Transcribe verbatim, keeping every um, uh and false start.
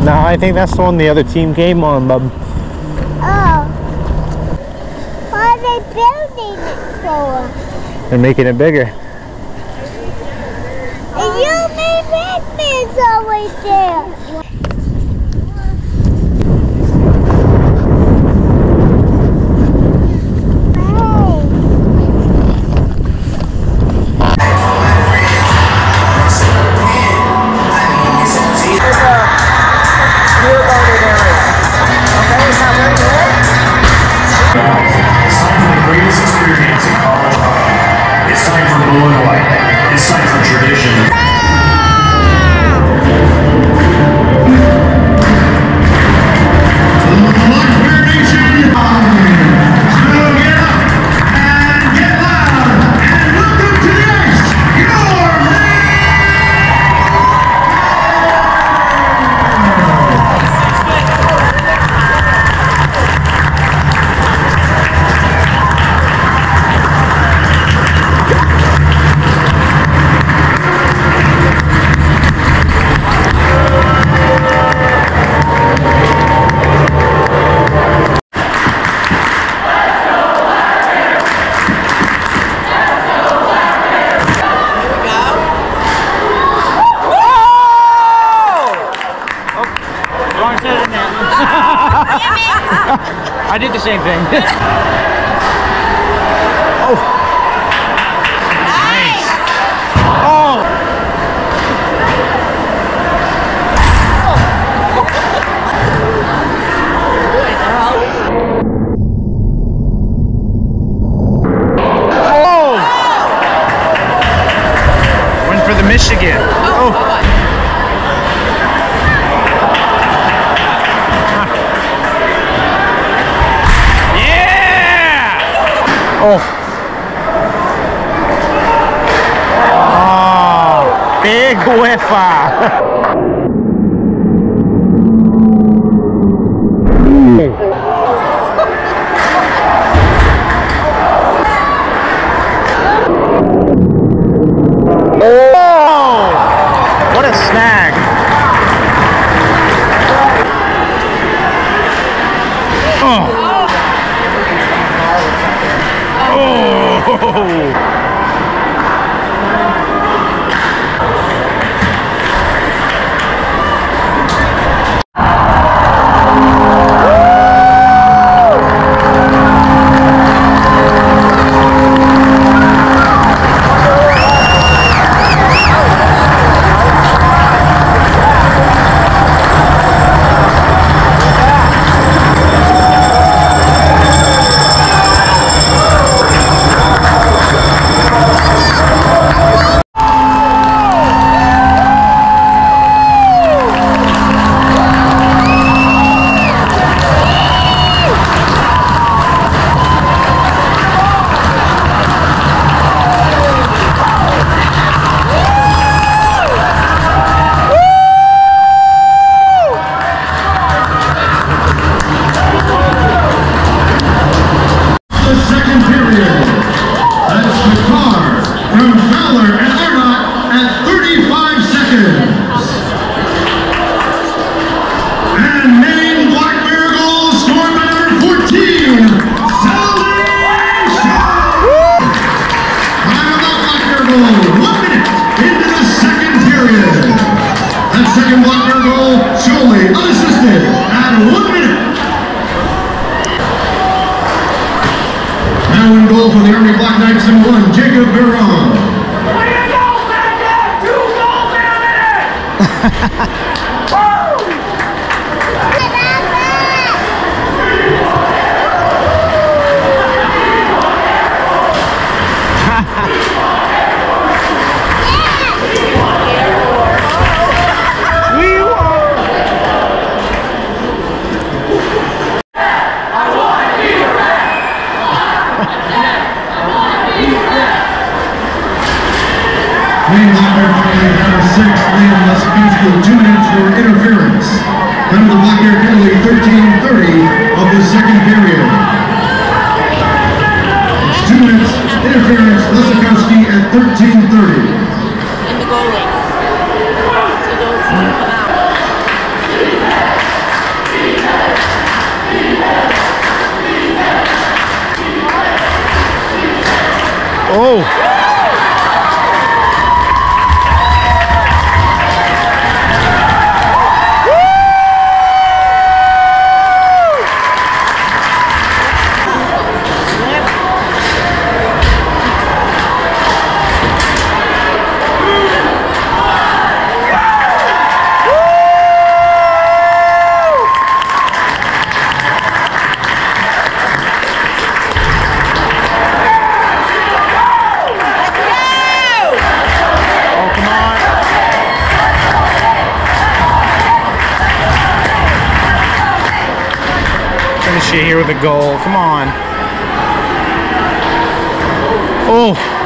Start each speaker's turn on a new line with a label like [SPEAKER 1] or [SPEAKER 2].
[SPEAKER 1] No, I think that's the one the other team came on, bub.
[SPEAKER 2] Oh. Why are they building it for?
[SPEAKER 1] They're making it bigger.
[SPEAKER 2] And you made that man's always there.
[SPEAKER 1] I did the same thing. Oh. Nice. Oh. Oh. Went for the Michigan. Oh. Oh. Oh, big whiffer. Oh, what a snag. Oh. Oh!
[SPEAKER 3] For the Army Black Knights in one, Jacob Baron. Maine-iak number six, Liam Lesapinski, two minutes for interference. Under the block air penalty, thirteen thirty of the second period. It's two minutes interference, Lesapinski at thirteen thirty.
[SPEAKER 4] In the goalie. So those come out.
[SPEAKER 1] Oh. Finish it here with a goal. Come on. Oh.